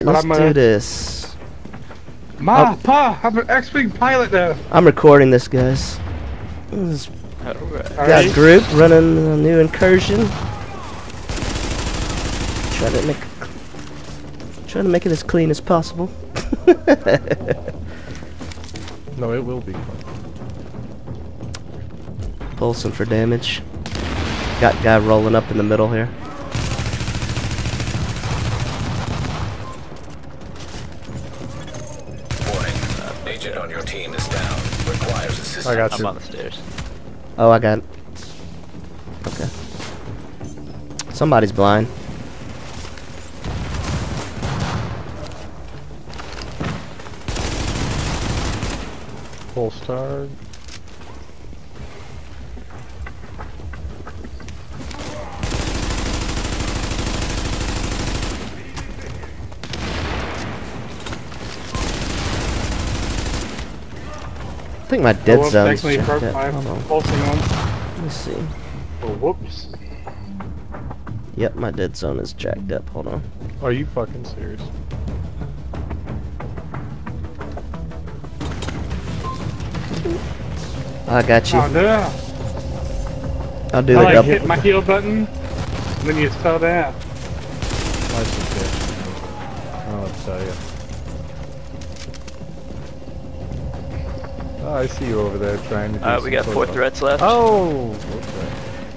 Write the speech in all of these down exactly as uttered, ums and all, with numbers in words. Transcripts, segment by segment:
let's I'm, uh, do this. Ma, Oh. Pa, I'm an X-Wing pilot now. I'm recording this, guys. This Alright. got a group running a new incursion. Try to make try to make it as clean as possible. No, it will be. Pulsing for damage. Got guy rolling up in the middle here. Warning. Uh, agent on your team is down. Requires assistance. I got I'm you. on the stairs. Oh, I got it. Okay. Somebody's blind. Full star. I think my dead Oh, zone's actually checked broke out. my Hold on. pulsing on. Let me see. Oh, whoops. Yep, my dead zone is jacked up. Hold on. Are you fucking serious? I got you. Oh, no. I'll do I the like double. hit my heal button, and then you just fell down. Nice and bitch. I'll tell you. Oh, I see you over there trying to do Alright, we some got four photo. threats left. Oh! Okay.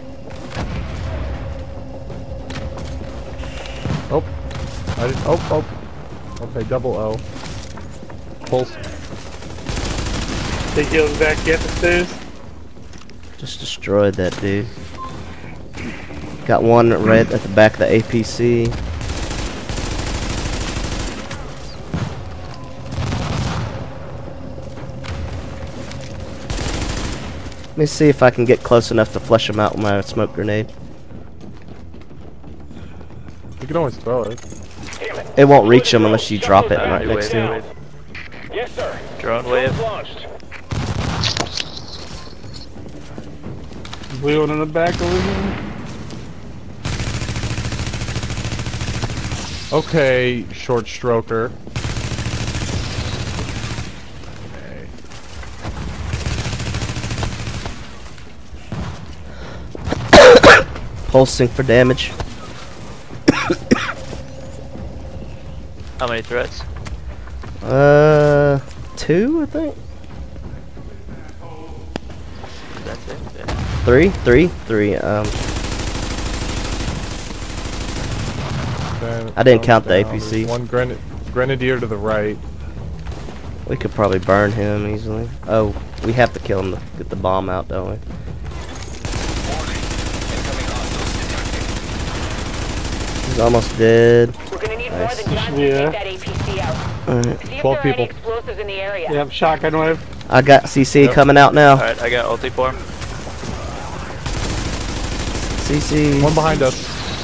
Oh. I did, oh, oh. Okay, double O. Pulse. Take heals back yet the stairs. Just destroyed that dude. Got one red at the back of the A P C. Let me see if I can get close enough to flush him out with my smoke grenade. You can always throw it. It won't reach him unless you drop it right next to him. Yes, sir. Drone wave. Launched. Blue one in the back over here. Okay, short stroker. Okay. Pulsing for damage. How many threats? Uh, two, I think. That's it. Yeah. Three, three, three. Um, Then I didn't down, count the down. A P C. There's one gren grenadier to the right. we could probably burn him easily. Oh, we have to kill him to get the bomb out, don't we? Warning. Incoming hostiles detected. He's almost dead. We're gonna need Nice. more than time Yeah. to take that A P C out. Alright. See if twelve there are people. any explosives in the area. Yep, shotgun wave. I got C C Yep. coming out now. Alright, I got ulti for him. C C. One behind us.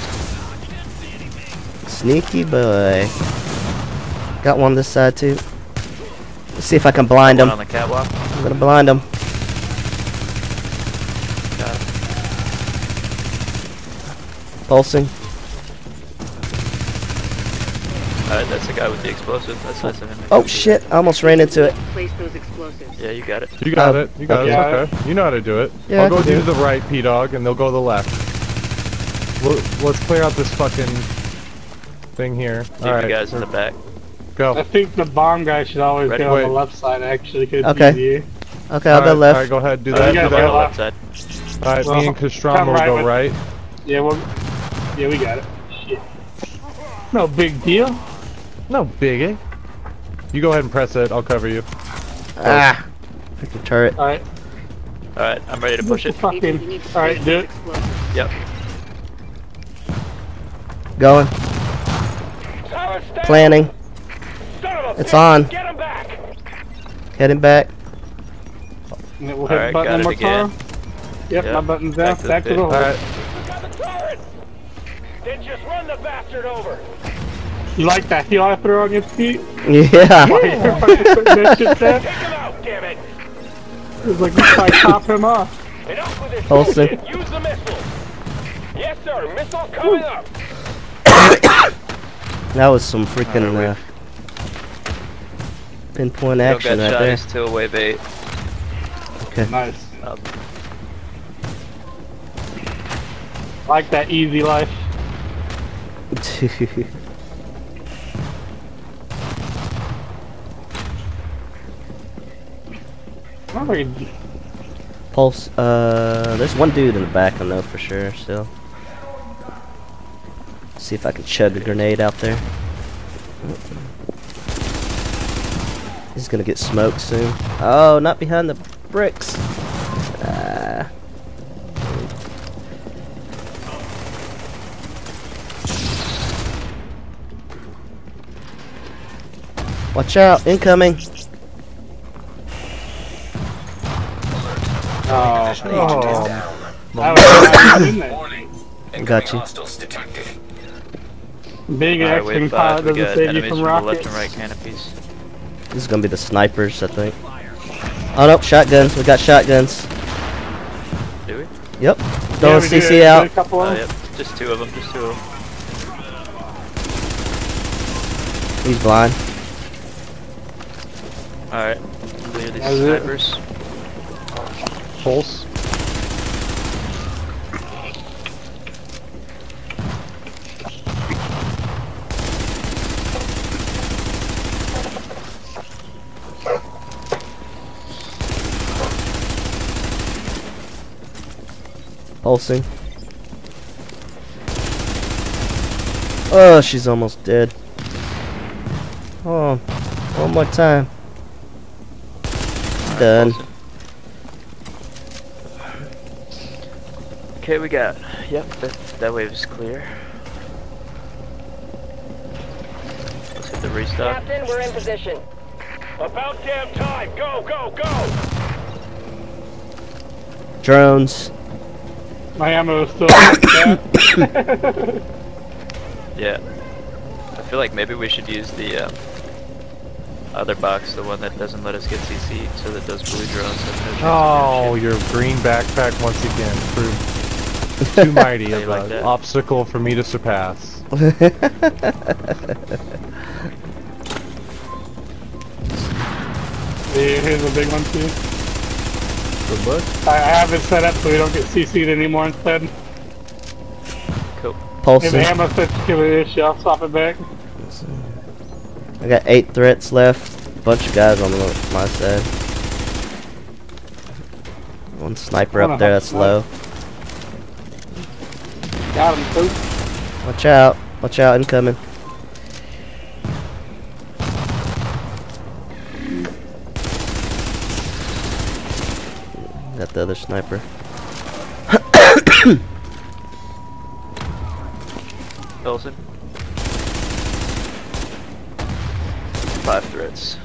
Sneaky boy. Got one this side too. Let's see if I can blind One him. on the catwalk. I'm gonna blind him. Got it. Pulsing. Alright, that's the guy with the explosive. That's nice of him. Oh shit! I almost ran into it. Place those explosives. Yeah, you got it. You got Uh, it. You got okay. it. Okay. You know how to do it. Yeah, I I'll go can do to it. the right, P-Dog, and they'll go to the left. We'll, let's clear out this fucking thing here. Leave the Alright, guys in the back. I go. think the bomb guy should always Ready? go on Wait. the left side, actually, because Okay. it's easier. Okay, I'll go Alright, left. Alright, go ahead. Do Uh, that. you Do got we're right on the that. left side. Alright, Well, me and come Kostrama will right go with- right. Yeah, well, yeah, we got it. Shit. No big deal. No biggie. You go ahead and press it. I'll cover you. Ah! Freaking turret. Alright. Alright, I'm ready to push it. Fucking. Alright, do it. Yep. Going. Planning. It's on. Get him back. Heading back. And then we'll hit Alright, the button got one it more again. time. Yep, Yep, my button's back down. to the Back to pit. the hole. Alright. Got the turret. Then just run the bastard over. You like that heel I threw on your feet? Yeah. While you're fucking putting that shit there? Take him out, damn it. It was like you try to top him off. Enough with this Pulsing. bullshit. Use the missile. Yes, sir. Missile coming up. That was some freaking uh, pinpoint Don't action get right there. shotties till wave eight. Okay. Nice. Um, Like that easy life. Oh, we- Pulse. Uh, there's one dude in the back. I know for sure. Still. See if I can chug a grenade out there. He's gonna get smoked soon. Oh, not behind the bricks. Ah. Watch out! Incoming. Oh, Oh, I was not in there. Got you. Big Alright, action wave pilot five. We doesn't got save you enemies from from the left rockets. and right canopies. This is gonna be the snipers, I think. Oh no, shotguns. We got shotguns. Do we? Yep. Yeah, Throwing we C did- C did out. A couple Oh, of yep. Just two of them. Just two of them. He's blind. Alright. Clear these That's it. snipers. pulse. Pulsing. Oh, she's almost dead. Oh, one more time. Done. Okay, we got. Yep, that, that wave is clear. Let's hit the restock. Captain, we're in position. About damn time. Go, go, go. Drones. my ammo is still like that. Yeah. I feel like maybe we should use the um, other box, the one that doesn't let us get C C'd, so that those blue drones have no chance Oh, of your green backpack once again proved too mighty How of you like an that? obstacle for me to surpass. Yeah, here's a big one too. Good look. I, I have it set up so we don't get C C'd anymore instead. Cool. If Pulsing. the ammo starts to give it an issue, I'll swap it back. I got eight threats left. Bunch of guys on the, my side. One sniper Wanna up there. help That's snipe? low. Got him, too. Watch out. Watch out. Incoming. Got the other sniper. Wilson. Five threats.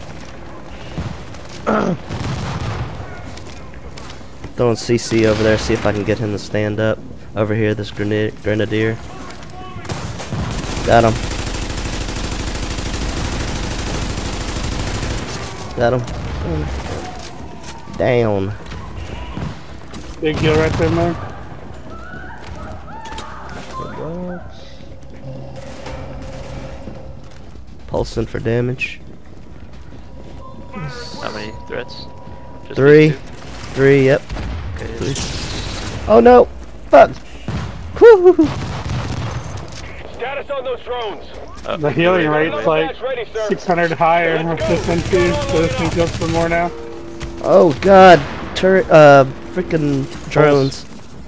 Throwing C C over there. See if I can get him to stand up. Over here, this grenade grenadier. Got him. Got him. Down. Big kill right there, man. Pulsing for damage. How many threats? Just Three. these two? Three, yep. Okay. Oh no! Fuck! Woo! Status on those drones. Oh, The healing wait, wait, rate's wait. like Ready, sir. six hundred higher with this one too, so this thing goes for more now. Oh god! Turret, uh, freaking drones.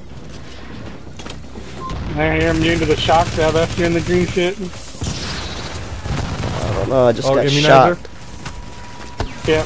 They're immune to the shock now, that's you're in the green shit. I don't know, I just Oh, got immunizer? shot. Yep.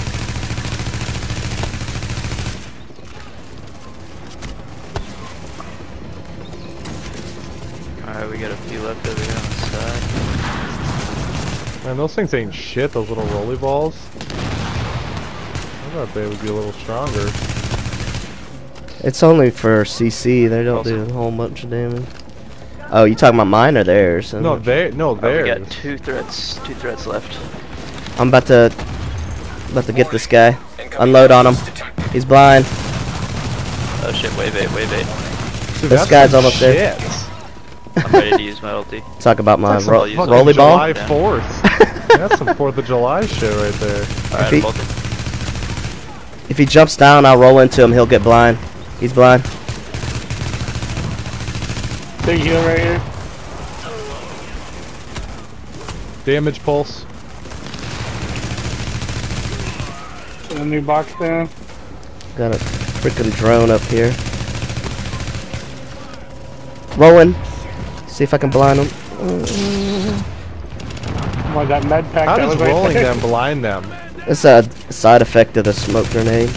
Alright, we got a few left over here on the side. Man, those things ain't shit, those little rolly balls. I thought they would be a little stronger. It's only for C C, they don't do a whole bunch of damage. Oh, you talking about mine or theirs? No, they no, Oh, we theirs. got two threats. Two threats left. I'm about to about to get this guy. Unload on him. He's blind. Oh shit, wave eight, wave eight. Dude, This that's guy's some almost there. shit. I'm ready to use my ulti. Talk about my That's ro I'll use it. rolly ball. July fourth. That's some fourth of July shit right there. Alright, he- I'm ulting. If he jumps down, I'll roll into him. He'll get blind. He's blind. Big heal right here. Damage pulse. Put a new box down. Got a freaking drone up here. Rolling. See if I can blind him. What, that med pack How that does was right rolling there? them blind them? It's a side effect of the smoke grenade.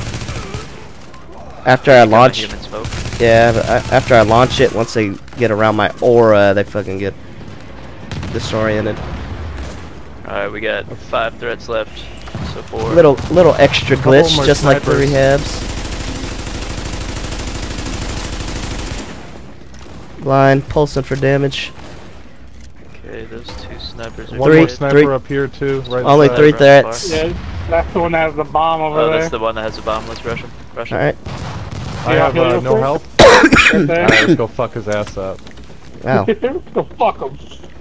After I Got my launch, human smoke. yeah, but I, after I launch it, once they get around my aura, they fucking get disoriented. Alright, we got five threats left. So four. Little little extra Couple of glitch, them are just like the snipers. rehabs. Blind, pulsing for damage. Okay, those two snipers are One Three- more dead. sniper three- up here too. Right Only side. three Right, threats. Yeah, that's the one that has the bomb over Oh, there. that's the one that has the bomb. Let's rush him. Rush him. All right. I Yeah, have heal uh, real no quick. health. Right there. Alright, let's go fuck his ass up. Wow. Go fuck him.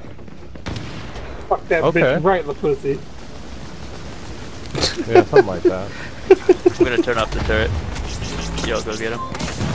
Fuck that Okay. bitch right in the pussy. Yeah, something like that. I'm gonna turn off the turret. Y'all go get him.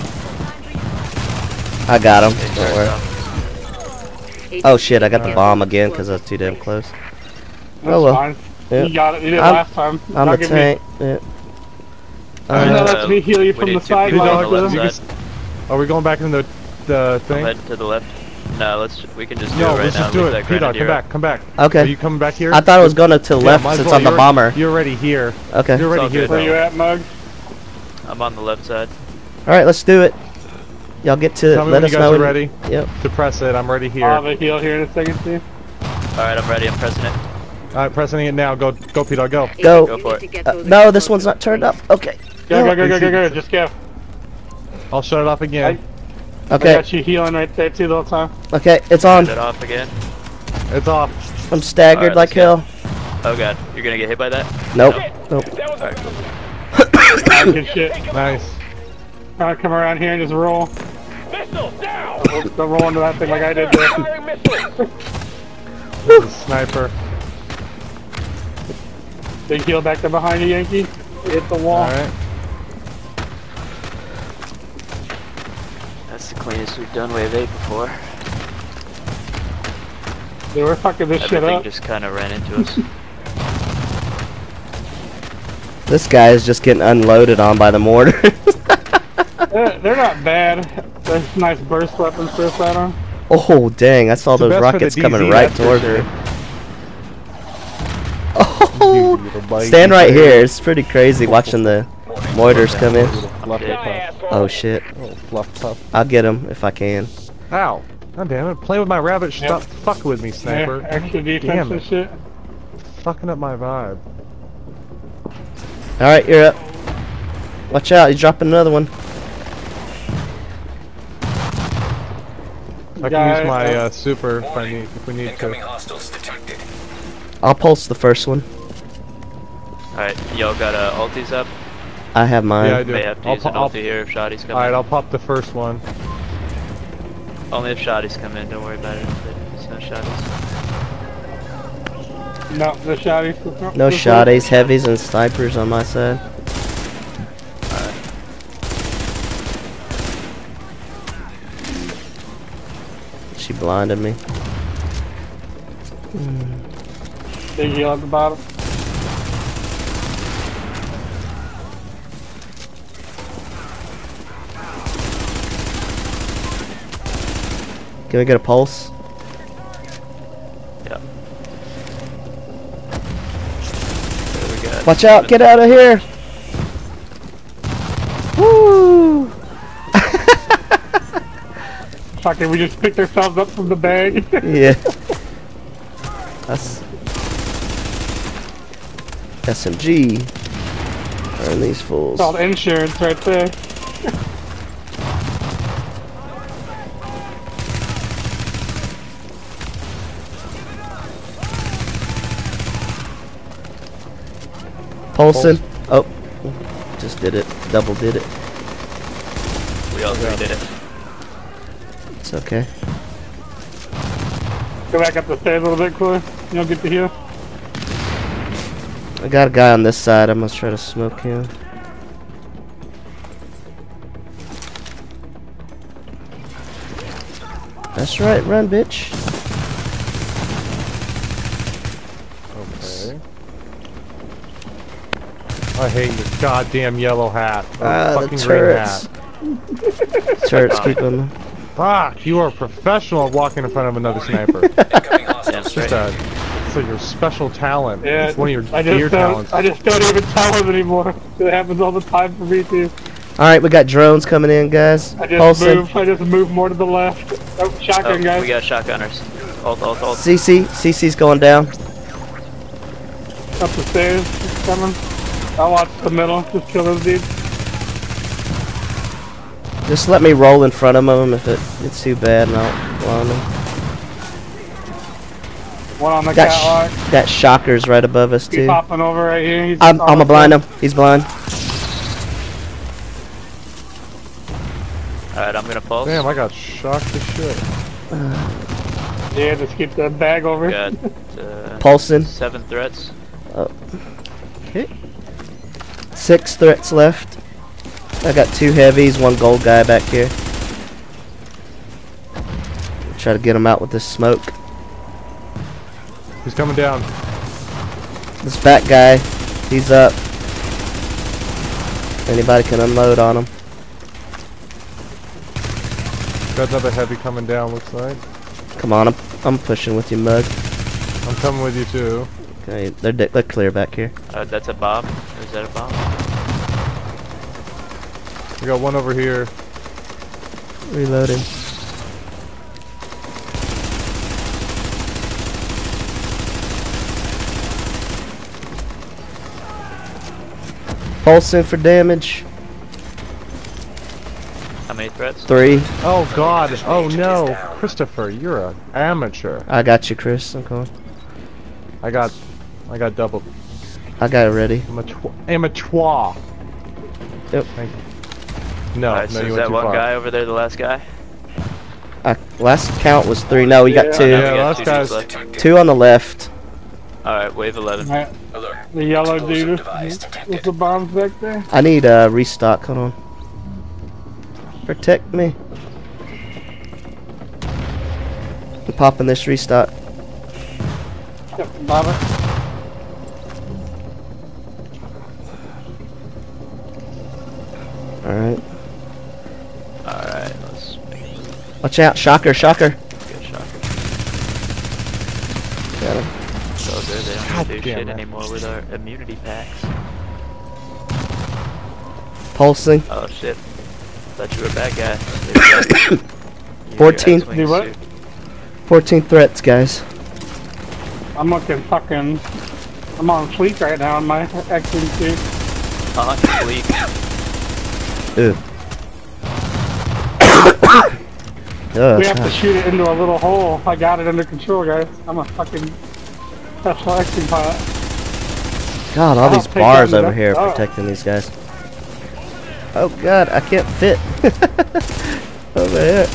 I got him. Okay, Don't turret's worry. off. Oh shit! I got the bomb again because I was too damn close. That's Oh well. fine. Yeah. You got it. You did I'm- last time. I'm Now a give me- tank. Yeah. Alright, No, Uh, that's me heal you we from need the two side people line. on the left You side. Are we going back in the the I'm thing? heading to the left. No, let's. We can just do No, it right let's now. just do Leave it. that P-Dog, come grenadier back, come back. Okay. Are you coming back here? I thought it was going to the Yeah, left might as since well. I'm the You're- bomber. You're already here. Okay. You're It's already all here. good. Where you though. at, Mug? I'm on the left side. All right, let's do it. Y'all get to it. Tell me Let when us you guys know are when- ready Yep. to press it. I'm ready I'll here. have a heal here in a second, too. Alright, I'm ready. I'm pressing it. Alright, pressing it now. Go, go, P-Dog, go. Go. Go for it. Uh, no, this one's not turned up. Okay. Go, No. go, go, go, go, go. Just go. I'll shut it off again. I Okay. got you healing right there, too, the whole time. Okay. It's on. Turn it off again. It's off. I'm staggered Alright, like let's go. hell. Oh god, you're gonna get hit by that? Nope. No. Nope. That was Alright, cool. Alright, good shit. Nice. Alright, come around here and just roll. missile down. Don't don't roll into that thing like I did there. Firing missiles. There's a sniper. Big heal back there behind you, Yankee. Hit the wall. Alright. That's the cleanest we've done wave eight before. They were fucking this shit Everything up. just kind of ran into us. This guy is just getting unloaded on by the mortar. They're, they're not bad. They're nice burst weapons for a sidearm. Oh dang! I saw It's the those best for the rockets D Z, coming right that's for towards sure. me. Oh! You little bite. Stand right here. It's pretty crazy watching the mortars come in. Little fluff Yeah. Die, puff. asshole. Oh shit! Little fluff puff. I'll get him if I can. Ow. God damn it. Play with my rabbit. Stop Yep. fucking with me, sniper. Yeah, extra defense Damn and it. shit. Fucking up my vibe. All right, you're up. Watch out! He's dropping another one. I can Guy, use my uh, uh, super if I need, if we need to. hostiles detected. I'll pulse the first one. Alright, y'all got uh, ultis up? I have mine. Yeah, I do. May have to I'll use po- an I'll- ulti here if shotties come Alright, in. I'll pop the first one. Only if shotties come in, don't worry about it. There's no shotties. No, the shotties. No shotties, heavies, and snipers on my side. She blinded me. Big heal at the bottom. Can we get a pulse? Yeah. There we go. Watch out! Get out of here! Woo! Fucking, we just picked ourselves up from the bag. Yeah. That's S M G. Earn these fools. Called insurance right there. Pulsing. Oh, just did it. Double did it. We all three did it. It's okay. Go back up the stairs a little bit, Corey. You don't get to heal. I got a guy on this side. I must try to smoke him. That's right, run, bitch. Okay. I hate your goddamn yellow hat. Or Ah, the fucking green turrets. hat. Turrets keep them. Fuck, you are a professional at walking in front of another sniper. Damn It's straight. just a, it's like your special talent. Yeah, It's one of your I gear just don't, talents. I just don't even tell him anymore. It happens all the time for me too. Alright, we got drones coming in, guys. I just Pulsing. move. I just move more to the left. Oh, shotgun Oh, guys. we got shotgunners. Ult, ult, ult. C C. C C's going down. Up the stairs. It's coming. I'll watch the middle. Just kill those dudes. Just let me roll in front of them if it gets too bad and I'll blind them. One on the Got, catwalk. sh got shockers right above us, He's too. popping over right here. He's I'm, on I'm the gonna blind floor. him. He's blind. Alright, I'm gonna pulse. Damn, I got shocked to shit. Yeah, just keep the bag over. Got uh, Pulsing. seven threats. Okay. Six threats left. I got two heavies, one gold guy back here. Try to get him out with this smoke. He's coming down. This back guy, he's up. Anybody can unload on him. Got another heavy coming down, looks like. Come on, I'm, I'm pushing with you, Mug. I'm coming with you too. Okay, they're, di- they're clear back here. Uh, that's a bomb. Is that a bomb? We got one over here. Reloading. Pulsing for damage. How many threats? Three. Oh god. Oh no. Christopher, you're an amateur. I got you, Chris. I'm going. I got I got double. I got it ready. Amateur. Amateur. Yep. Thank you. No, Alright, no, so you is went that too one far. guy over there the last guy? I, last count was three. No, we got Yeah. two. Yeah, we got last two guy's- dudes left. Two on the left. Alright, wave eleven. Right. The yellow dude with the bombs back there. I need a uh, restock. Hold on. Protect me. I'm popping this restock. Yep, Baba. Alright. Alright, let's Watch out. Shocker, shocker. get shot. Got him. So good, they don't God really do damn shit it. anymore with our immunity packs. Pulsing. Oh shit. Thought you were a bad guy. You got fourteen. X-wing Do what? suit. fourteen threats, guys. I'm looking fucking. I'm on fleek right now on my X-wing suit. On fleek. Ew. Oh, We that's have to hot. shoot it into a little hole. I got it under control, guys. I'm a fucking special X-wing pilot. God, all I'll these take bars that over here oh. are protecting these guys. Oh god, I can't fit. Over here.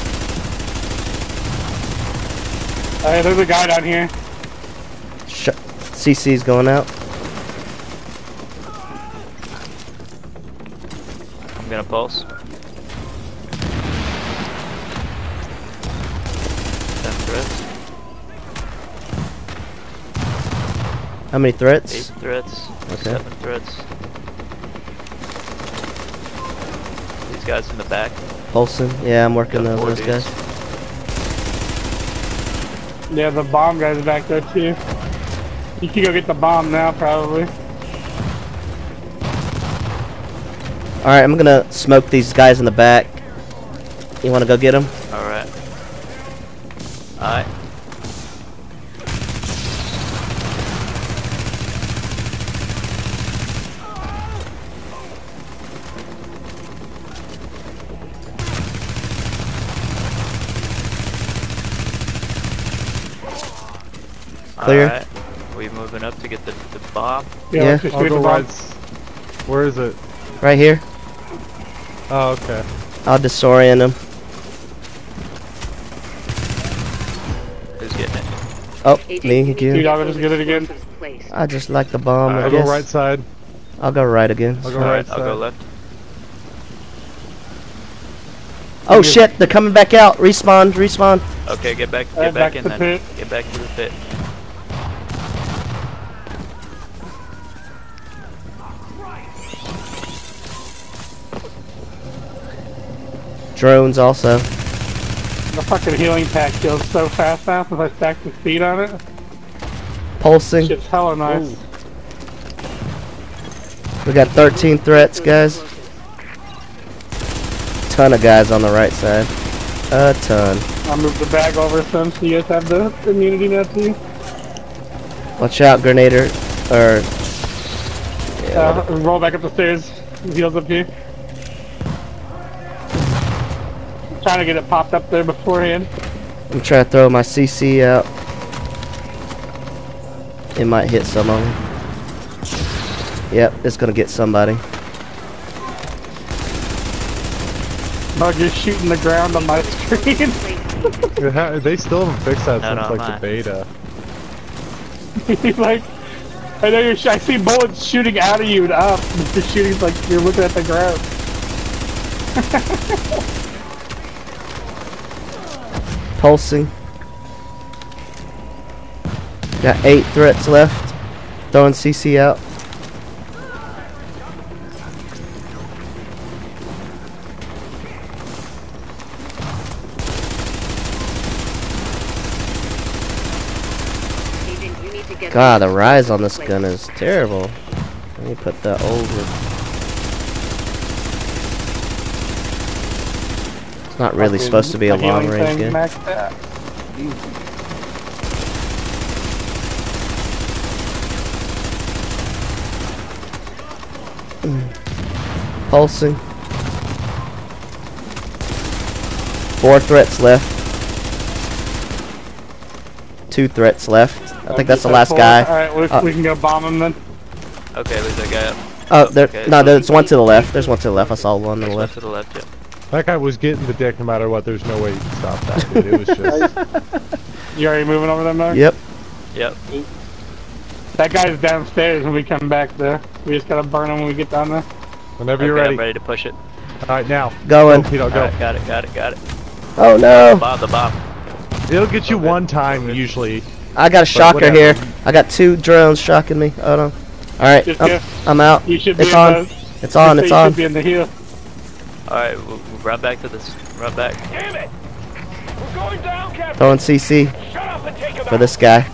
Hey, there's a guy down here. Sh C C's going out. I'm gonna pulse. Ten threats. How many threats? Eight threats. Okay. Seven threats. These guys in the back. Pulsing. Yeah, I'm working Got those, four those dudes. guys. Yeah, the bomb guy's back there too. You can go get the bomb now, probably. Alright, I'm gonna smoke these guys in the back. You wanna go get them? Alright. Alright. Clear. Alright. We moving up to get the, the bomb. Yeah, Yeah. let's just I'll shoot the go bomb. right. s- Where is it? Right here. Oh, okay. I'll disorient them. Who's who's getting it. Oh, Agent, me you need again. to Dude, I'll just get it again. explosives placed. I just like the bomb. I I'll guess. go right side. I'll go right again. I'll go Alright, right I'll side. go left. Oh shit! They're coming back out. Respawn. Respawn. Okay, get back, get Alright, back, back in to then. pit. Get back to the pit. Drones also. The fucking healing pack kills so fast now since I stacked the speed on it. Pulsing. Shit's hella nice. Ooh. We got thirteen threats, guys. Ton of guys on the right side. A ton. I'll move the bag over some so you guys have the immunity net too. Watch out, Grenader. Or yeah, Uh, roll back up the stairs. Heals up here. I'm trying to get it popped up there beforehand. I'm trying to throw my C C out. It might hit some of them. Yep, it's gonna get somebody. Oh, you're shooting the ground on my screen. It ha- They still haven't fixed that No, since no, like mine. the beta. He's like, I know you're. Sh I see bullets shooting out of you and up. You're shooting like you're looking at the ground. Pulsing. Got eight threats left. Throwing C C out. Agent, you need to get God, the these rise on this explosives gun is terrible. Let me put that over. It's not really Fucking supposed to be a the healing long range thing gun. maxed out. Pulsing. Four threats left. Two threats left. I think that's the last guy. Alright, we, Uh, we can go bomb him then. Okay, there's that guy up. Oh, there. Okay, No, so- there's one to the left. There's one to the left. I saw one on the There's one left. to the left, yeah. That guy was getting the dick no matter what. There's no way you can stop that, dude. It was just. You already moving over there, Mark? Yep. Yep. That guy's downstairs when we come back there. We just gotta burn him when we get down there. Whenever Okay, you're ready. I'm ready to push it. Alright, now. Going. Go, Tito, go. Alright, got it, got it, got it. Oh no! Bomb, the bomb. It'll get you Okay. one time usually. I got a shocker whatever. here. I got two drones shocking me. Hold on. Alright, Just I'm, go. I'm out. You should be It's in on. the, It's on. you It's should on. be in the heel. Alright, we'll, we'll run back to this. Run back. Damn it! We're going down, Captain! Throwing C C Shut up and take him for out! this guy.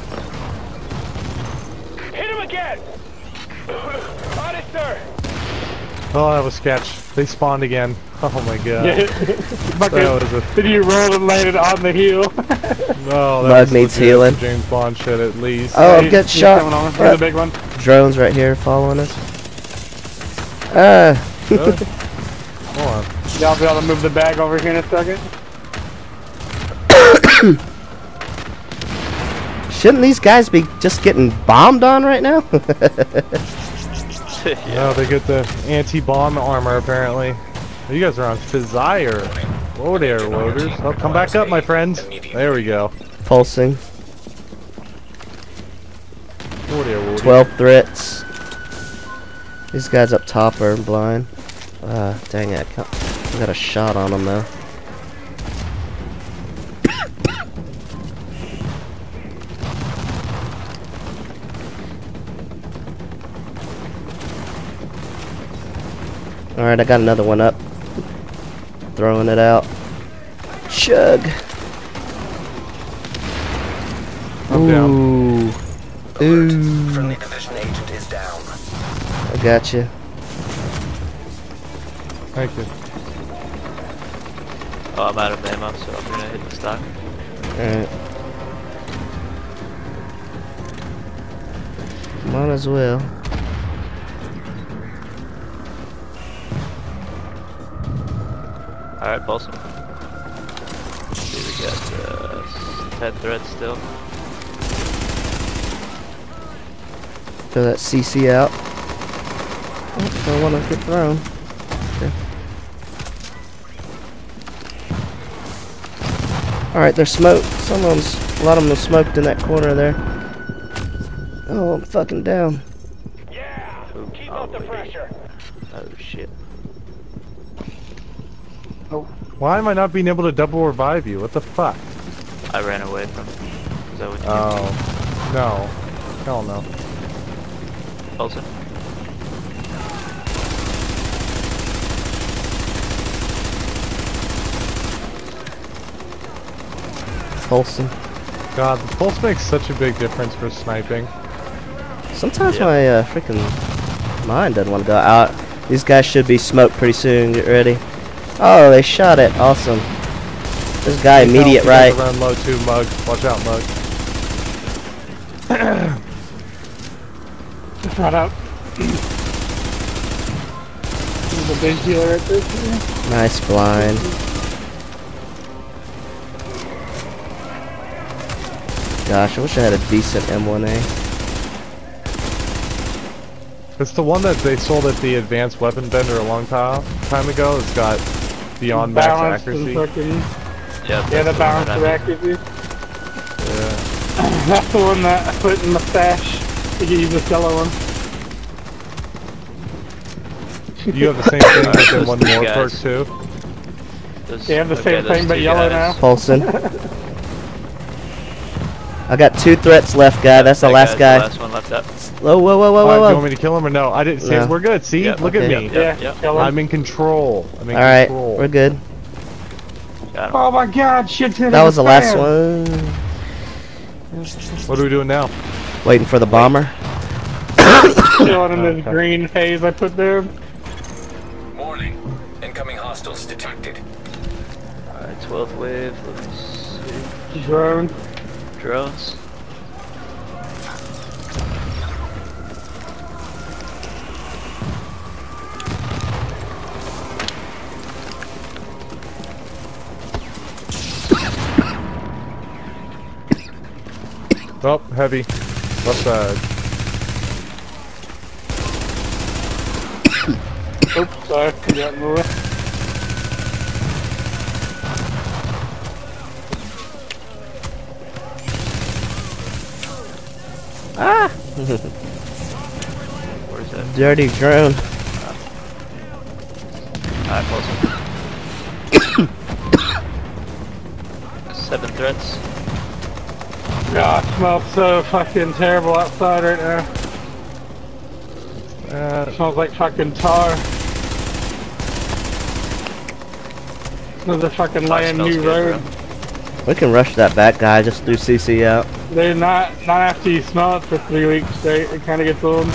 Hit him again! On it, sir! Oh, that was sketch. They spawned again. Oh my god. Yeah. That was a. Then you rolled and landed on the heel. No, that Mug was needs legit healing. James Bond shit at least. Oh, I'm He's- getting he's shot. coming over. Uh, Here's the big one. Drones right here following us. Ah. Really? Hold on. Y'all be able to move the bag over here in a second? Shouldn't these guys be just getting bombed on right now? yeah. No, they get the anti-bomb armor apparently. You guys are on Fizire. Whoa there, loaders. Oh, come back up, my friends. There we go. Pulsing. Whoa there, loaders. twelve threats. These guys up top are blind. Ah, dang it. I can't- I got a shot on them though. Alright, I got another one up. Throwing it out. Chug. I'm down. Ooh. Ooh. Friendly division agent is down. I got you. Thank you. Oh, I'm out of ammo, so I'm gonna hit the stock. Alright. Might as well. Alright, Paulson. See, we got uh, ten threads still. Throw that C C out. Oh, don't want to get thrown. Okay. Alright, there's smoke. Someone's A lot of them are smoked in that corner there. Oh, I'm fucking down. Yeah. Ooh, Keep oh, up the wait. pressure. Oh shit. Why am I not being able to double revive you? What the fuck? I ran away from him. Is that what you Oh. No. Hell no. Pulsing? Pulsing. God, the pulse makes such a big difference for sniping. Sometimes Yep. my uh, freaking mind doesn't want to go out. These guys should be smoked pretty soon. Get ready. Oh, they shot it. Awesome. This guy Hey, immediate Cal, you right. guys are Run low too, Mug. Watch out, Mug. Just run out. There's a big healer right there. Nice blind. Gosh, I wish I had a decent M one A. It's the one that they sold at the advanced weapon vendor a long time time ago. It's got beyond max Balance and accuracy. fucking- Yeah, Yeah, the that's balance one of that I mean. accuracy. Yeah. That's the one that I put in the stash. You can use this yellow one. You have the same thing Alright, with the those one three more guys. perk too. Those, They have the okay, same those thing, but two yellow guys. now. Pulsing. I got two threats left, guy. That's the That last guy's guy. The last one left up. Whoa, whoa, whoa, whoa, Alright, do you whoa, want whoa. me to kill him or no? I didn't see. No. We're good. See, Yeah, look okay. at me. Yep, Yeah, yep. kill him. I'm in control. I'm in All right, control. we're good. Got him. Oh my god, shit's hitting That was the last fan. one. What are we doing now? Waiting for the bomber. Chilling in this Okay. green haze I put there. Warning. Incoming hostiles detected. Alright, twelfth wave. Let me see. Drone. Drones. Oh, heavy. Left side. Oops, sorry, I got in the way. Ah! Where's that? Dirty drone. Alright, pulsing. Seven threats. God, it smells so fucking terrible outside right now. Uh, It smells like fucking tar. There's a fucking Tar laying smells new good, road. We can rush that back guy. Just do C C out. They're not, not after you smell it for three weeks straight. It kind of gets old.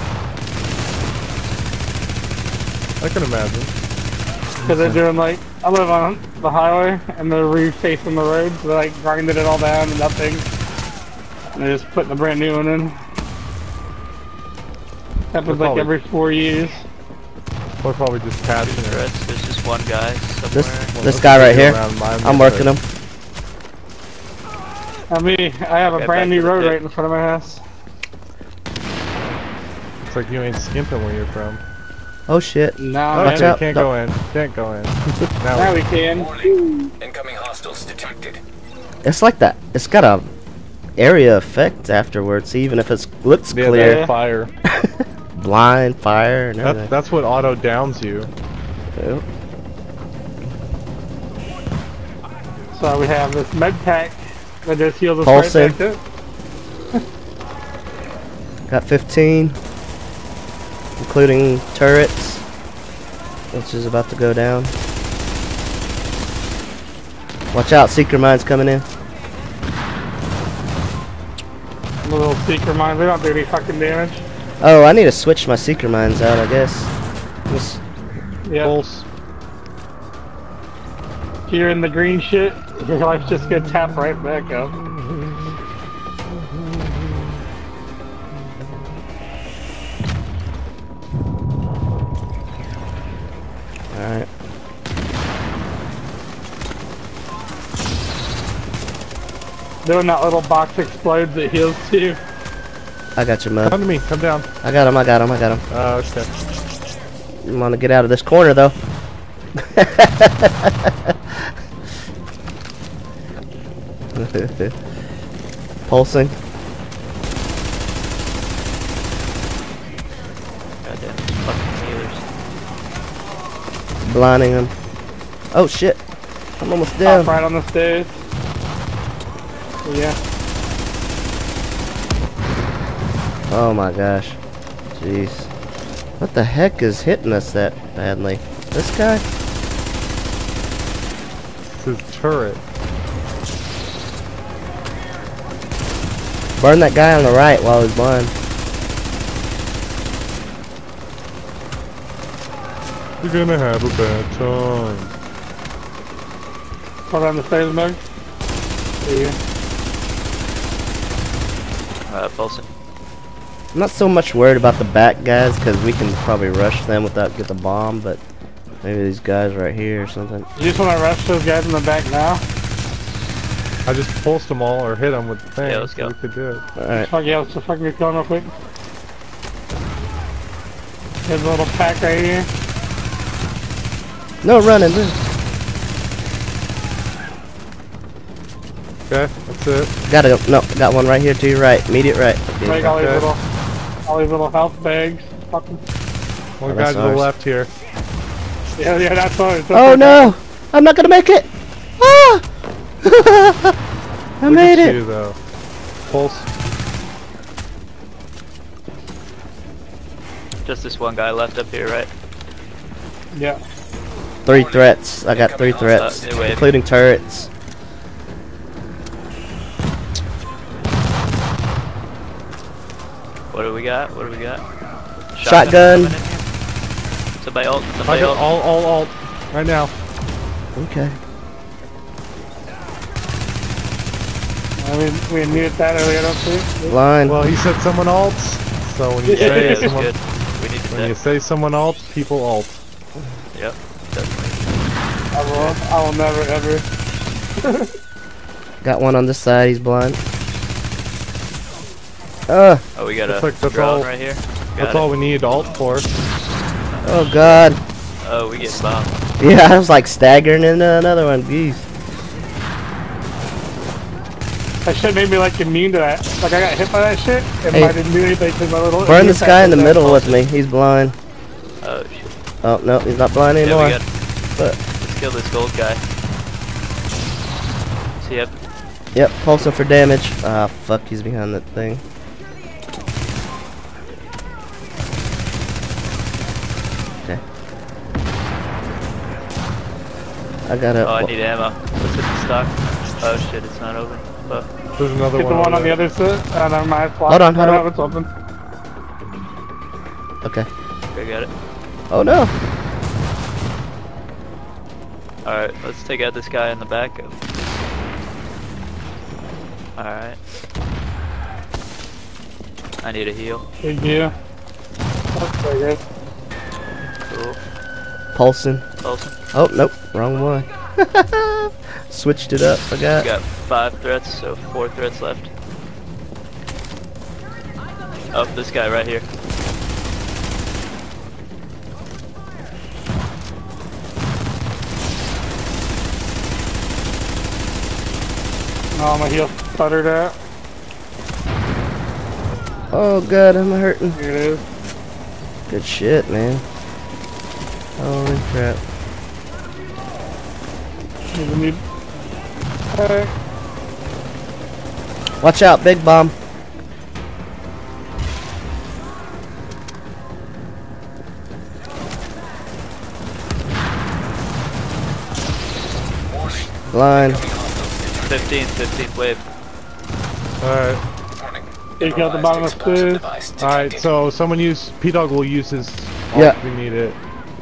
I can imagine. Because they're doing like, I live on the highway and they're refacing the roads. They're like grinding it all down to nothing. And they're just putting a brand new one in. Happens like probably- every four years. We're probably just patching it. Threats. There's just one guy somewhere. This Well, this let's guy right go here. around mine I'm with working it. him. I mean, I have Okay, a brand back new to the road pit. right in front of my house. It's like you ain't skimping where you're from. Oh shit. Nah, Watch Okay, out. can't No. go in. Can't go in. now Now we can. Warning. Incoming hostiles detected. It's like that. It's got a area effect afterwards, even if it looks yeah, clear. that fire. Blind fire and That, everything. that's what auto downs you. Yep. So we have this med pack that just heals us Pulsing. right back up. Got fifteen, including turrets, which is about to go down. Watch out, seeker mines coming in. The little seeker mines, they don't do any fucking damage. Oh, I need to switch my seeker mines out, I guess. Let me s- Yeah. Pulse. If you're in the green shit, your life's just gonna tap right back up. Alright. Then when that little box explodes, it heals too. I got you, mud. Come to me. Come down. I got him, I got him, I got him. Oh, okay. I'm gonna get out of this corner, though. Pulsing. Goddamn fucking healers. Blinding him. Oh shit. I'm almost Top down. right on the stairs. Yeah. Oh my gosh. Jeez. What the heck is hitting us that badly? This guy? It's his turret. Burn that guy on the right while he's blind. You're gonna have a bad time. Put on the stairs, Meg. Yeah. Uh, pulsing. I'm not so much worried about the back guys because we can probably rush them without get the bomb, but maybe these guys right here or something. You just want to rush those guys in the back now? I just pulsed them all or hit them with the thing. Yeah, let's so go. we could do it. Alright. Fuck yeah, let's just fucking get going real quick. There's a little pack right here. No running. Dude. Okay, that's it. Gotta go. No, got one right here to your right. Immediate right. Like all these Okay. little, all these little health bags. Fucking. One Oh, guy that's to the ours. left here. Yeah, yeah, that's what it's Oh no! I'm not gonna make it! Ah! I Look made at it! you, though. Pulse. Just this one guy left up here, right? Yeah. Three threats. I got three threats, Uh, new wave. including turrets. What do we got? What do we got? Shotgun. coming in here. Somebody ult. I Somebody got ult. all, all, all. Right now. Okay. I mean, we needed that earlier, I don't think. Line. Well, he said someone alts. So when you Yeah, say that's someone, good. We need to when you that. say someone alts, people alt. Yep, definitely. I will. I will never ever. Got one on this side. He's blind. Uh. Oh, we got Looks a like that's drone all- right here. Got That's it. all we need to alt for. Oh god. Oh, we get bombed. Yeah, I was like staggering into another one. Jeez. That shit made me like immune to that. Like I got hit by that shit, and Hey. I didn't do anything because my little. Burn this guy in the middle with me. He's blind. Oh shit. Oh no, he's not blind Yeah, anymore. we got. But Let's kill this gold guy. See yep. yep, pulsing for damage. Ah, fuck, he's behind that thing. Okay. I gotta. Oh, I need ammo. Let's hit the stock. Oh shit, it's not open. Fuck. There's another Get the one. one over on the there. other side. Uh, never mind. Hold on, hold on. It's open. Okay. Okay, got it. Oh no. Alright, let's take out this guy in the back. Alright. I need a heal. Thank you. That's very good. Cool. Pulsing. Pulsing. Oh nope, wrong one. Switched it up. I We got. got five threats, so four threats left. Oh, this guy right here. Oh, my heel stuttered out. Oh god, I'm hurting. Here it is. Good shit, man. Holy crap. Here's a new pack. Watch out, big bomb. Line. fifteen, fifteenth wave. Alright. Take out the bottom of the stairs. Alright, so someone use. P-Dog will use his alt Yeah. if we need it.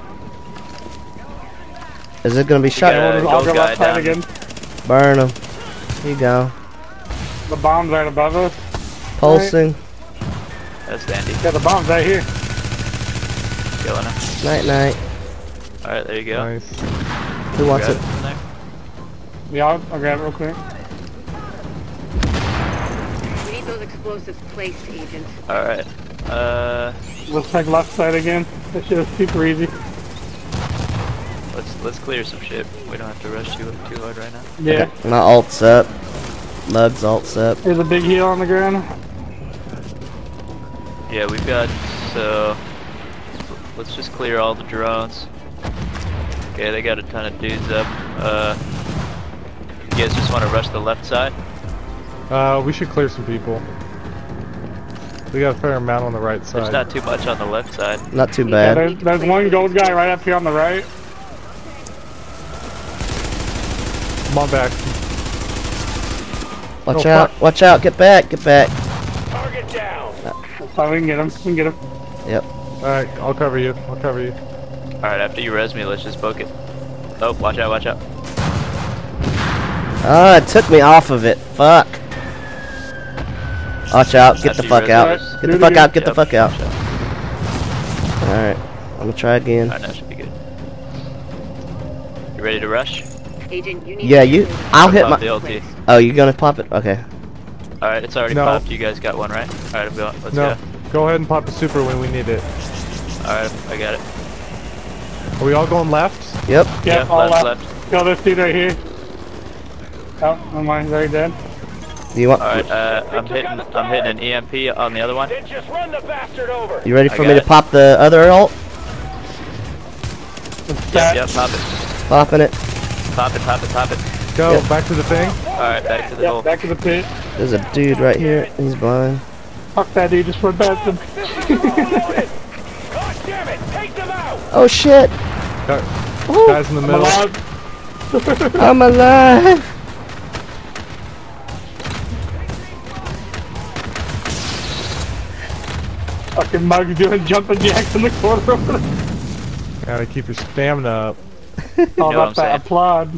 Is it gonna be shot? got a I'll gold go guy left side down. again. Burn him. Here you go. The bomb's right above us. Pulsing. That's dandy. Yeah, the bomb's right here. Killing him. Night night. Alright, there you go. Nice. Who wants Grab it? from there. Yeah, I'll, I'll grab it real quick. We need those explosives placed, Agent. Alright. Uh, Let's take left side again. That shit is super easy. let's let's clear some shit. We don't have to rush too too hard right now. Yeah. My ult's up. Mugs alts up. There's a big heel on the ground. Yeah, we've got, so, let's just clear all the drones. Okay, they got a ton of dudes up. Uh, you guys just want to rush the left side? Uh, we should clear some people. We got a fair amount on the right side. There's not too much on the left side. Not too Yeah, bad. there's, there's one gold guy right up here on the right. Come on back. Watch Oh, out! fuck. Watch out! Get back! Get back! Target down. So we can get him. We can get him. Yep. Alright, I'll cover you. I'll cover you. Alright, after you res me, let's just book it. Oh, watch out, watch out. Ah, it took me off of it. Fuck. Watch out! Get After the you fuck res out! me, Alright, Get do the it fuck again. out! Get the Yep, fuck out! watch out. All right. I'm gonna try again. Alright, that should be good. You ready to rush? Agent, you need Yeah, to you. get I'll hit Pop my. the ulti. Oh, you gonna pop it? Okay. Alright, it's already No. popped. You guys got one, right? Alright, I'm going. Let's No, go. go ahead and pop the super when we need it. Alright, I got it. Are we all going left? Yep. Yep, Yeah, all left, left. left. Kill this dude right here. Oh, never mind. He's already dead. Do you want? Alright, uh, I'm hitting, I'm hitting an E M P on the other one. Then just run the bastard over. You ready I for got me to it. pop the other ult? Yep, yep, pop it. Popping it. Pop it, pop it, pop it. Go, Yep. back to the thing. Alright, back to the hole. Yep, back to the pit. There's a dude right here. He's blind. Fuck that dude. Just run past him. God damn it! Take them out. Oh shit! Got- Ooh, Guys in the I'm middle. alive. I'm alive. Fucking Mug's doing jumping jacks in the corner over there. Gotta keep your stamina up. All know what about I'm that saying. applaud.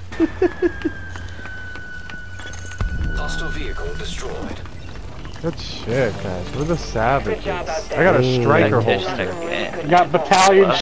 Hostile vehicle destroyed. Good shit, guys. We're the savages. Good job out I got a there. striker Mm. holster. Again. Got battalion